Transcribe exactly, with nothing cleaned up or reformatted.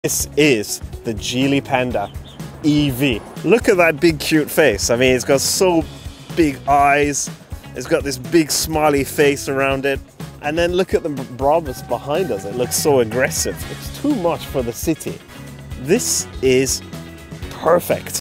This is the Geely Panda E V. Look at that big cute face. I mean, it's got so big eyes. It's got this big smiley face around it. And then look at the Brabus behind us. It looks so aggressive. It's too much for the city. This is perfect.